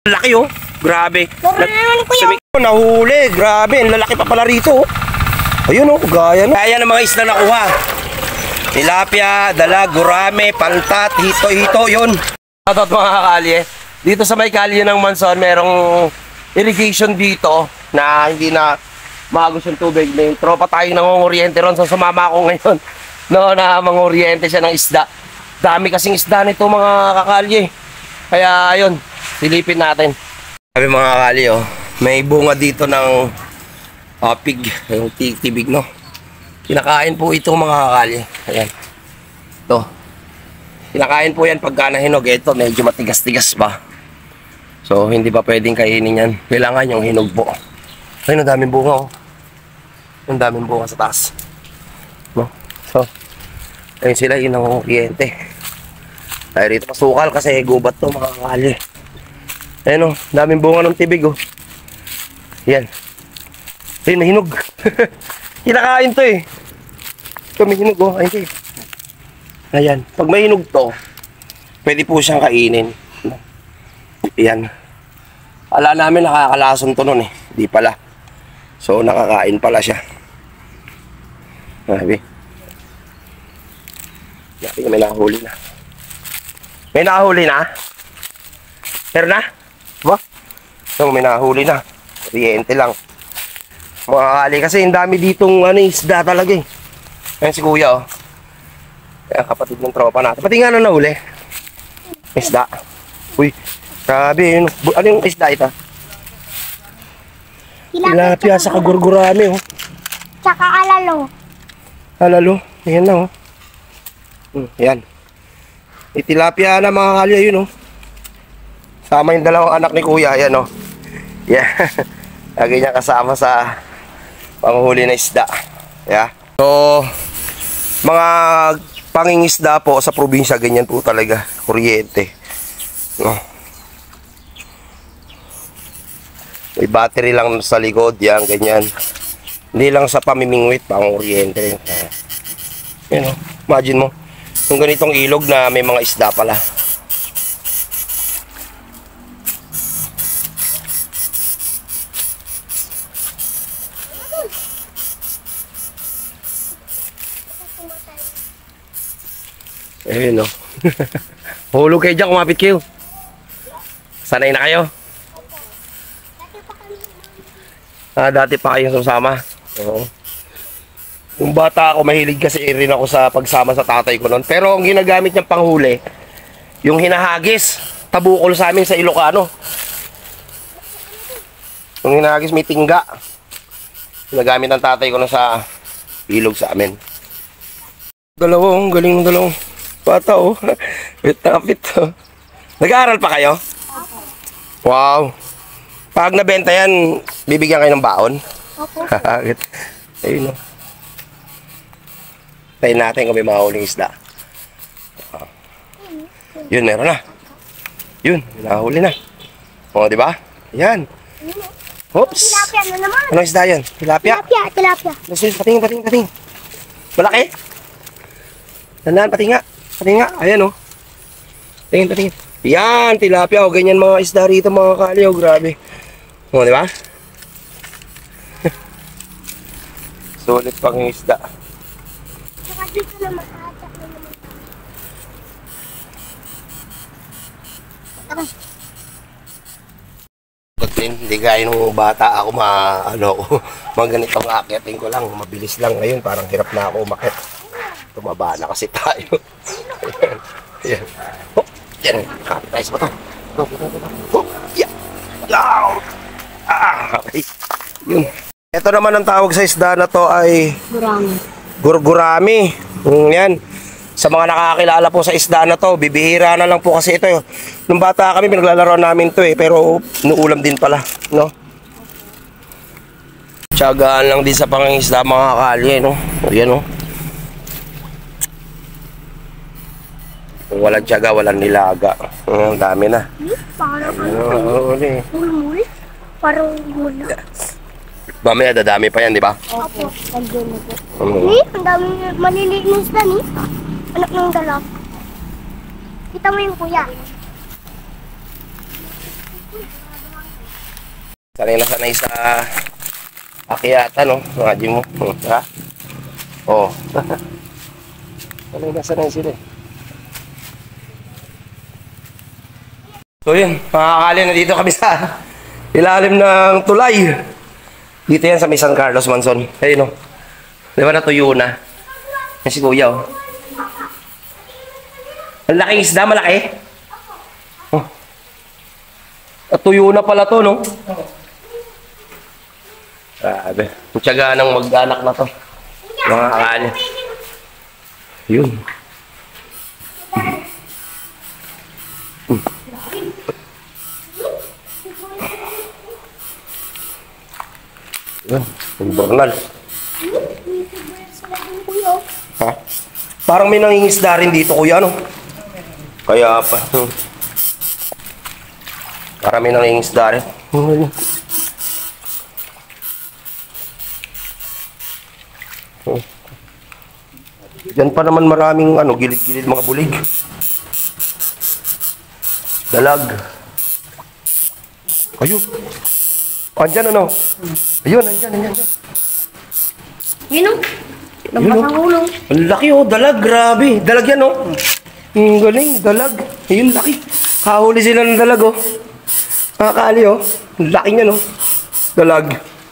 Laki oh, grabe. Kuya. Nahuli, grabe, ang lalaki pa pala rito oh. Ayun oh, gaya no. Kaya ng mga isda nakuha. Tilapia, dalag, gurame, pantat, hito-hito, yun. Shoutout mga kakalye. Dito sa may kalye ng Manson, merong irrigation dito na hindi na maagos yung tubig. May tropa tayong nangunguryente ron, so sumama ako ngayon. No, na manguryente siya ng isda. Dami kasing isda nito mga kakalye. Kaya ayun, silipin natin. Sabi mga kakali oh, may bunga dito ng pig, yung tibig no. Kinakain po ito mga kakali. Ayan. Ito. Kinakain po yan pagka nahinog. Ito medyo matigas-tigas pa. So hindi pa pwedeng kainin yan. Kailangan yung hinog po. Ayun, ang daming bunga oh. Ang daming bunga sa taas. No? So, ayun sila, yun ang kliyente. Tayo rito pasukal kasi gubat to mga kakali. Ayan o, daming bunga ng tibig o. Yan. Ayun, mahinog. Kinakain to eh. Ito, mahinog o. Ayun. Ayan. Pag mahinog to, pwede po siyang kainin. Ayan. Ala namin nakakalason to nun eh. Di pala. So, nakakain pala siya. Sabi. Natin may nakahuli na. May nakahuli na? Meron na? Ba? So, may nakahuli na. Oriente lang. Mga kakali kasi yung dami ditong isda talaga eh. Ayan si kuya oh. Ayan, kapatid ng tropa natin. Pati nga na nahuli. Isda. Uy, grabe yun. Ano yung isda ito? Tilapia sa kagurgurami oh. Tsaka alalo. Alalo. Ayan na oh. Ayan. May tilapia na mga kalya yun oh. Sama yung dalawang anak ni kuya. Ayan oh. Yeah. Lagi niya kasama sa panghuli na isda. Yeah. So, mga pangingisda po sa probinsya, ganyan po talaga. Kuryente. No. May battery lang sa likod. Yan, ganyan. Hindi lang sa pamimingwit, pang kuryente. Yan oh. Imagine mo. Yung ganitong ilog na may mga isda pala. Ayun o. Hulog kayo dyan, kumapit kayo. Sanay na kayo? Dati pa kayo susama. Oo. Yung bata ako, mahilig kasi rin ako sa pagsama sa tatay ko noon. Pero ang ginagamit niyang panghuli, yung hinahagis, tabukol sa amin sa Ilocano. Yung hinahagis may tingga. Ginagamit ng tatay ko na sa ilog sa amin. Dalawang, galing ng dalawang bata oh. Wait na kapit oh. Nag-aaral pa kayo? Wow. Pag nabenta yan, bibigyan kayo ng baon? Opo. Ayun oh. Tayo natin kung may mga huling isda. Yun, meron na. Yun, nahuli na. O, di ba? Yan. Oops. Tilapia na naman. Anong isda yan? Tilapia? Tilapia. Pating. Malaki? Tandaan, pating nga. Ayan o. Pating. Yan, tilapia. O, ganyan mga isda rito mga kali. O, grabe. O, di ba? Sulit pang isda. Dito na makaatak na naman. Hindi gaya nung bata ako mga ganitong akyatin ko lang, mabilis lang. Ngayon parang hirap na ako umakyat. Tumaba na kasi tayo. Ayan. Oh, yan. Kapit tayo sa bato. Oh, yeah. Okay. Yun. Ito naman ang tawag sa isda na to ay gurgurami. Yan. Sa mga nakakilala po sa isda na to, bibihira na lang po kasi ito. Nung bata kami, pinaglalaro namin to pero nuulam din pala, no? Tiyagaan lang din sa pangingisda mga kalye, no? Ayan, no? Kung walang tiyaga, walang nilaga. Ang dami na. Parang muli. Parang muli. Mamaya dadami pa yan, di ba? Opo. Ang dami maliliit na isda ni. Anak ng dalap. Kita mo yung kuya. Sanay na sanay sa akyata, no? Mga Jim mo. Ha? Oo. Sanay na sanay sila. So yun, mga kakali, nandito kami sa ilalim ng tulay. Dito yan sa may San Carlos, Manson. Ayun, no? Di ba natuyo na? Yan si Kuya, oh. Ang laking isda, malaki. Oh. Natuyo na pala to, no? Grabe. Ang tiyaga ng mag-anak na to. Mga kakali. Yun. Yun. Yung bornal. Ha? Parang may nangingisda rin dito, Kuya, no? Kaya pa. Parang may nangingisda rin. Diyan pa naman maraming gilid-gilid mga bulig. Dalag. Ayun. Andyan Ayun, andyan. Yun o. Nagpapangulong. Ang laki dalag, grabe. Dalag yan Ang galing, dalag. Ayun, laki. Kahuli sila ng dalag Nakakali Ang laki niya Dalag.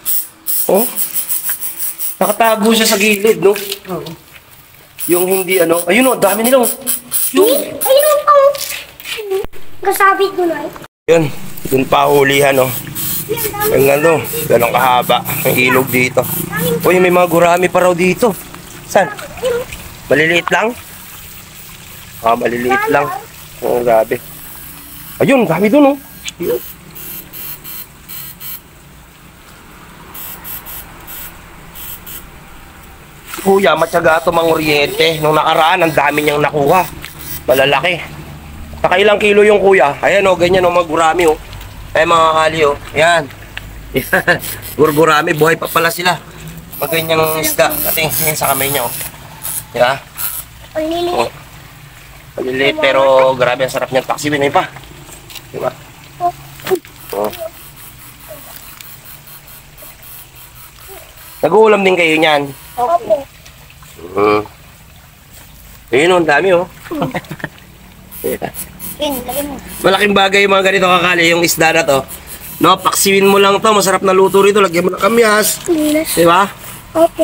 Nakatago siya sa gilid, no? Oo. Yung hindi ayun dami nila Ayun o. Kasabit mo na Yun, dun pa hulihan Ang ganong kahaba ang ilog dito. Uy, may mga gurami pa raw dito. Saan? Maliliit lang? Maliliit lang. Grabe. Ayun, dami dun Ayun. Kuya, matyaga ito mga oriente. Nung nakaraan, ang dami niyang nakuha. Malalaki. Nakailang kilo yung kuya. Ayan ganyan mga gurami Ay mga kali Yan. Gurgurami, buhay pa pala sila. Maganyang isda. Ating sa kamay niya Diba? Maliliit. Maliliit pero grabe ang sarap niyang taksiwin. Ay pa. Diba? Nag-uulam din kayo niyan. Opo. Ayun ang dami Malaking bagay yung mga ganito kakali, yung isda na to. Paksiwin mo lang to, masarap na luto rito, lagyan mo ng kamyas. Diba? Opo.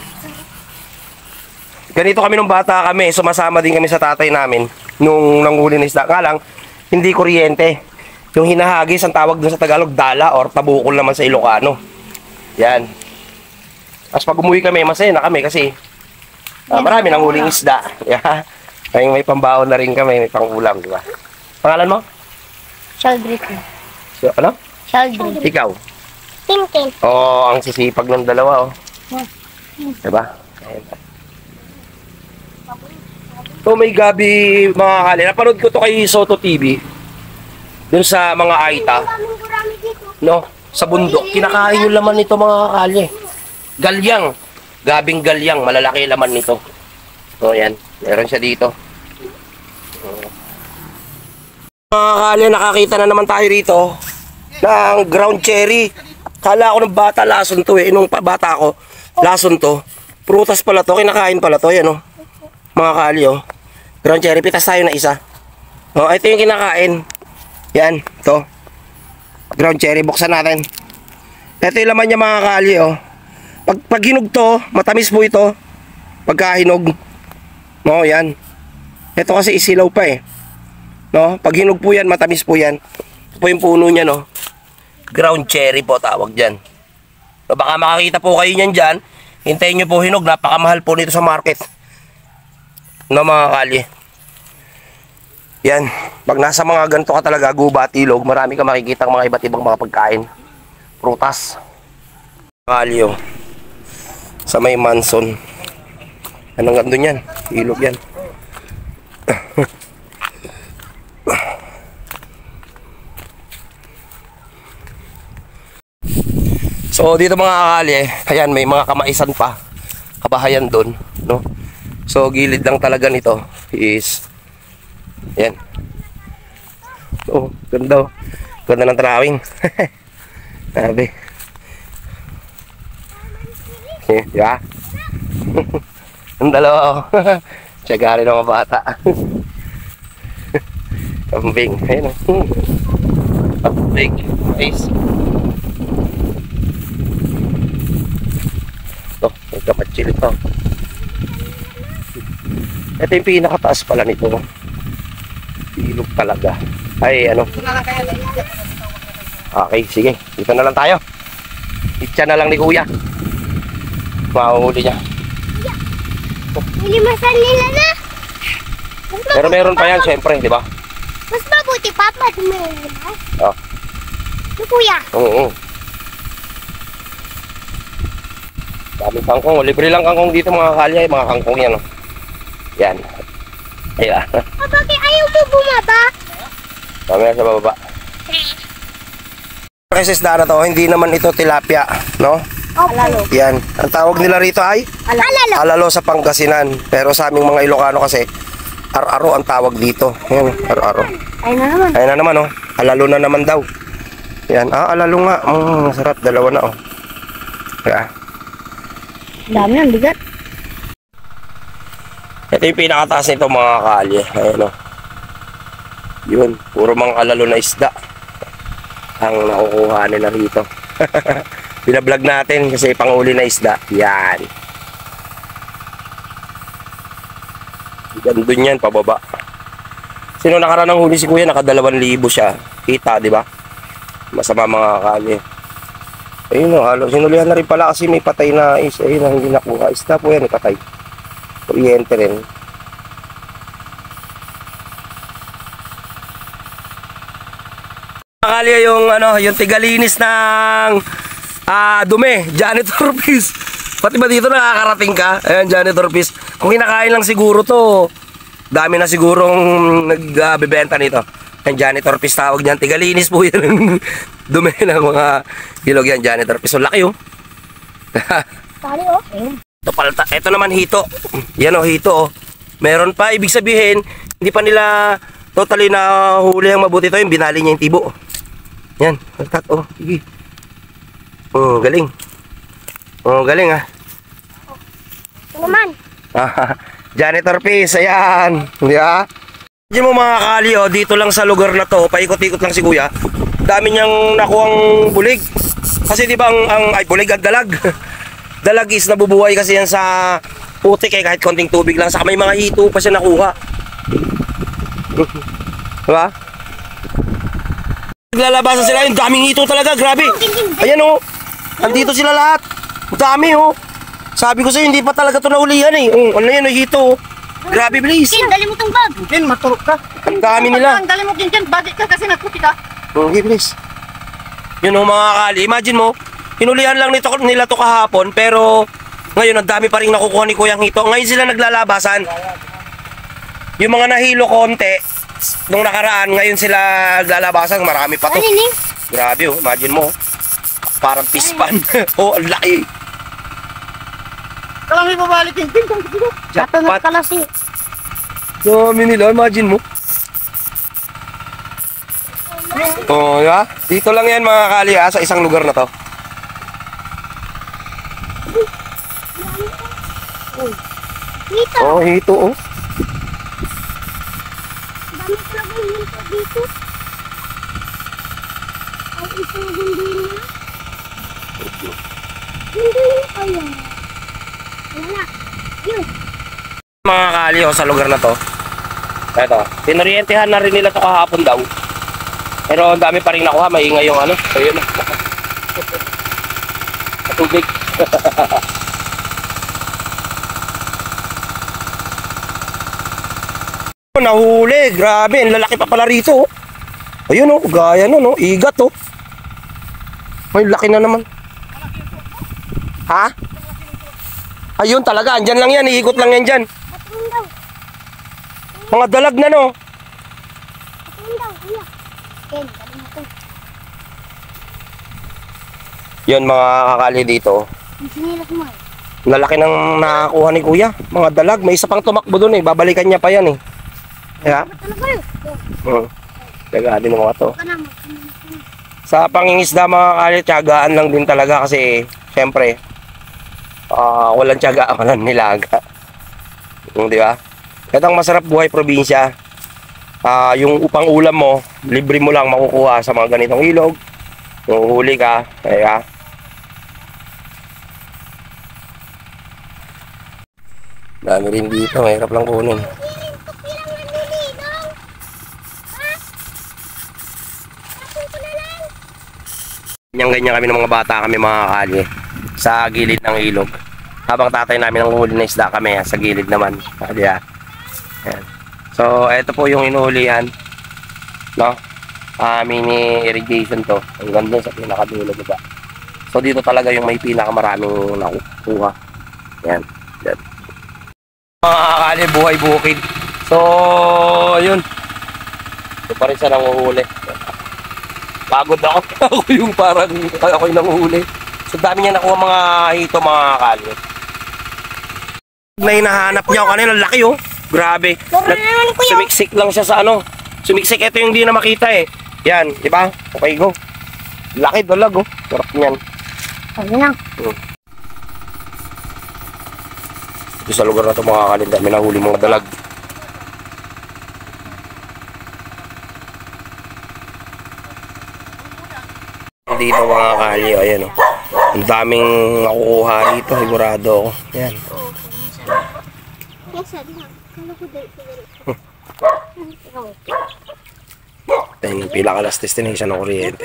Ganito kami nung bata kami, sumasama din kami sa tatay namin nung nanghuli ng isda. Nga lang, hindi kuryente. Yung hinahagis, ang tawag dun sa Tagalog, dala or tabukol naman sa Ilocano. Yan. Tapos pag umuwi kami, masaya na kami kasi marami nang huling isda. Yeah. May pambaon na rin kami, may pangulam, di ba? Pangalan mo? Sheldrick. So, ano? Sheldrick. Ikaw? Tintin. Ang sisipag ng dalawa, Diba? Ayan. So, may gabi, mga kali. Napanood ko to kay Soto TV. Dun sa mga Aita. Sa bundok. Kinakain yung laman nito, mga kali. Galyang. Gabing galyang. Malalaki laman nito. Yan. Meron siya dito. Mga kali, nakakita na naman tayo rito ng ground cherry. Kala ko ng bata lason to Nung bata ko, lason to. Prutas pala to. Kinakain pala to. Yan mga kali ground cherry. Pitas tayo na isa. Ito yung kinakain. Yan. To. Ground cherry. Buksan natin. Ito yung laman niya, mga kali Pag hinog to, matamis po ito. Pagkahinog. Yan. Ito kasi isilaw pa Pag hinog po yan, matamis po yan. Ito po yung puno niya Ground cherry po tawag dyan. Baka makakita po kayo niyan dyan. Hintayin nyo po hinog. Napakamahal po nito sa market. Mga kali. Yan. Pag nasa mga ganito ka talaga, gubat, ilog, marami ka makikita mga iba't ibang mga pagkain. Prutas. Kali sa may Manson. Anong gando yan? Ilog yan. So dito mga kakali ayan, may mga kamaisan pa. Kabahayan doon, So gilid lang talaga nito is yan. Ganda Ganda ng trawing. Sabi. Di ba? Ang dalawa. Tiyagari ng mga bata. Kambing. Ayun o. Kambing. Nice. Ito, may kapatsil ito. Ito yung pinakataas pala nito. Ilog talaga. Ay, ano? Okay, sige. Dito na lang tayo. Itcha na lang ni Kuya. Mahuhuli niya. Nilimasan nila na. Pero meron pa yan, syempre, di ba? Mas mabuti pa, meron na. Oh. Ano, Kuya? Oo. Daming kangkong. Libre lang kangkong dito mga kalya. Mga kangkong yan. Oh. Yan. Ayan. Bakit ayaw mo bumaba? Mamaya sa bababa. Kasi isda na to, hindi naman ito tilapia, no? Alalo. Yan. Ang tawag nila rito ay Alalo. alalo sa Pangasinan. Pero sa aming mga Ilocano kasi, ar-aro ang tawag dito. Yan, ar-aro. Ayun na naman. Ayun na naman, oh. Alalo na naman daw. Yan. Ah, alalo nga. Sarap. Dalawa na, oh. Kaya. Dami ang bigat. Ito yung pinakataas nito mga kalye. Ayan, oh. Yun. Puro mga alalo na isda ang nakukuha nila rito. Binablog natin kasi panguli na isda. Yan. Gandun yan, pababa. Sino nakaraan ng huli si Kuya? Naka 2,000 siya. Kita, di ba? Masama mga kalye. Ayun o, sinulihan na rin pala kasi may patay na is. Ayun ang hindi nakuha. Isda po yan, patay. Kuryente rin. Kalye yung ano, yung tigalinis ng dumi, janitor piece. Pati ba dito nakakarating ka? Ayan, janitor piece. Kung kinakain lang siguro to, dami na sigurong nagbebenta nito. Ayan, janitor piece tawag niyan. Tigalinis po yan. Dumi ng mga ilog yan, janitor piece. So, laki oh. Tali, oh. Ito palta. Ito naman hito. Yan oh, hito oh. Meron pa, ibig sabihin, hindi pa nila totally na huli ang mabuti ito. Yung binali niya yung tibo. Yan, paltat oh. Sige. Oh, galing. Oh, galing ah. Ito naman. Janitor piece, ayan. Di ba? Diyan mo mga kali, oh, dito lang sa lugar na to, paikot-ikot lang si Kuya. Dami niyang nakuhang bulig. Kasi di ba ay bulig at dalag. Dalag is nabubuhay kasi yan sa putik eh, kahit konting tubig lang. Saka may mga hito pa siya nakuha. Diba? Naglalabasan sila, yung daming hito talaga, grabe. Ayan oh, andito sila lahat. Dami oh. Sabi ko sa'yo, hindi pa talaga ito naulihan eh. Ano yan, hito oh. Grabe, please. Kin, dali mo tong bag. Ken, maturok ka. Ang dami nila. Ang dali mo din dyan, bagay ka kasi nagputi ka. Okay, please. Yun oh mga kali, imagine mo, hinulihan lang nila to kahapon, pero ngayon ang dami pa rin nakukuha ni Kuyang Hito. Ngayon sila naglalabasan. Yung mga nahilo konti, nung nakaraan, ngayon sila naglalabasan, marami pa to. Ano, Grabe oh, imagine mo. Parang pispan. Oh, ang laki. Kalang may babalik yung Ken. Jackpot. kalasi. Dami nila, imagine mo. Oh, ya. Dito lang yan mga kali ha, sa isang lugar na to. Dito. Oh, hito oh. Dami talaga yung dito. Ang isang hindi niya. Hindi ayan. Wala. Yun. Mga kali oh, sa lugar na to. Ito, pinorientehan na rin nila to kahapon daw. Pero ang dami pa rin nakuha, maingay yung ano. Ayun na. Tubig. Nahuli, grabe, ang lalaki pa pala rito. Ayun oh, gaya no, igat oh. May laki na naman. Ha? Ayun talaga, andyan lang yan, iikot lang yan dyan. Patingin daw. Mga dalag na no. Patingin daw. Kuya. Ken, dali mo to. Yun mga kakali dito. Ang sinilas mo eh. Lalaki ng nakakuha ni Kuya. Mga dalag, may isa pang tumakbo doon eh. Babalikan niya pa yan eh. Kaya? Ba't ano ba yun? Daga din mga to. Ka na, magkano. Sa pangingisda mga kali, tiyagaan lang din talaga kasi syempre walang tiyaga, walang nilaga. Di ba? Ito ang masarap buhay probinsya. Yung upang ulam mo, libre mo lang makukuha sa mga ganitong ilog. Kung huli ka, kaya dami rin dito, mahirap lang kunin. Ganyan-ganyan kami ng mga bata kami mga kali sa gilid ng ilog. Habang tatay namin ang huli na isda kami sa gilid naman. Ayan. So, ito po yung inuhulihan. No? Mini irrigation to. Ang ganda sa pinakadulo, diba? So, dito talaga yung may pinakamaraming nakukuha. Yan. Yan. Mga kakali, buhay bukid. So, yun. Ito pa rin siya nanguhuli. Pagod ako. Ako yung parang ako yung nanguhuli. So, dami niya nakuha mga hito, mga kakali. Na hinahanap niya ako kanina, laki oh. Grabe. Sumiksik lang siya sa ano. Sumiksik, ito yung hindi na makita eh. Yan, di ba? Okay, go. Laki dalag oh. Sarap niyan. Ayan. Ito sa lugar na ito mga kalenda, may nahuli mga dalag. Dito mga kali, ayan oh. Ang daming nakukuha dito, sigurado ako. Yan. Yes, kala ko dito. Yan yung pinaka-last destination ng kuryente.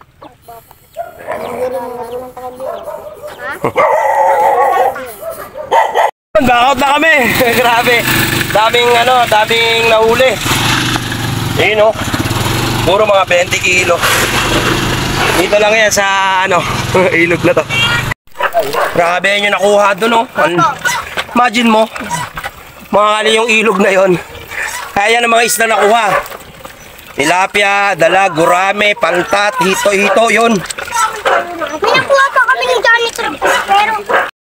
Backout na kami. Grabe. Daming nahuli. Ayun oh. Puro mga 20 kilo. Dito lang yan sa ilog na to. Grabe yung nakuha doon oh. Imagine mo. Mga kali yung ilog na yon. Kaya ng mga isla nakuha. Tilapia, dalag, gurame, pantat, hito-hito, yun. May nakuha pa kami ng janitor. Pero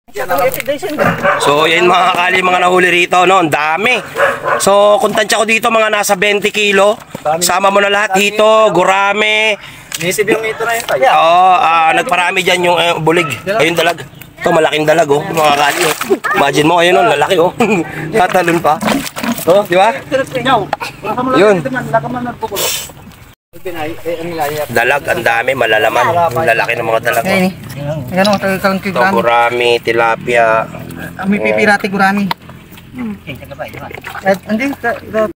So, yan mga kali, mga nahuli rito, no? Ang dami. So, kung tansya ko dito, mga nasa 20 kilo. Sama mo na lahat, hito, gurame. Nisip yung ito na yun tayo. Oo, nagparami dyan yung bulig. Ayun dalag. Ito, malaking dalag, oh. Mga kali, oh. Imagine mo, ayun, oh, lalaki, oh. Tatalon pa. Oh, di ba? Yun. Dalag, ang dami, malalaman. Ang lalaki ng mga dalag. Ayan eh. Ayan o, talagang Ito, gurami, tilapia. May pipirati gurami. Hindi,